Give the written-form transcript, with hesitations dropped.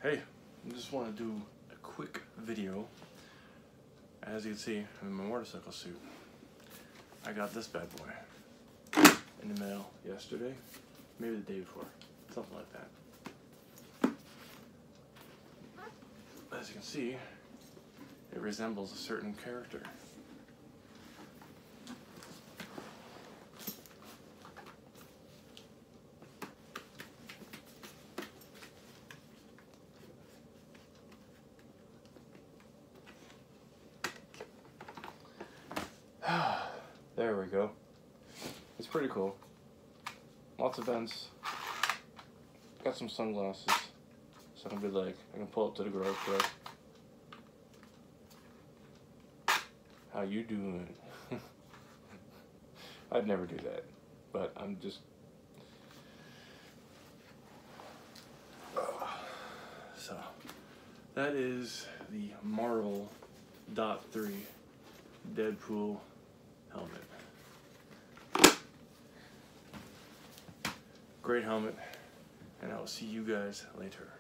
Hey, I just want to do a quick video. As you can see, I'm in my motorcycle suit. I got this bad boy in the mail yesterday, maybe the day before, something like that. As you can see, it resembles a certain character. There we go. It's pretty cool. Lots of vents. Got some sunglasses. So I can be like, I can pull up to the garage door. How you doing? I'd never do that. But I'm just... So, that is the Marvel Dot 3 Deadpool helmet. Great helmet, and I will see you guys later.